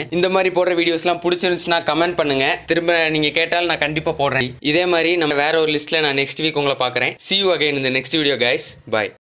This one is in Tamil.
இந்த மாதிரி போடுற வீடியோஸ்லாம் பிடிச்சிருந்துச்சுன்னா கமெண்ட் பண்ணுங்க. திரும்ப நீங்க கேட்டாலும் நான் கண்டிப்பா போடுறேன். இதே மாதிரி நம்ம வேற ஒரு லிஸ்ட்ல நான் நெக்ஸ்ட் வீக் உங்களை பார்க்குறேன். See you again in the next video guys. Bye.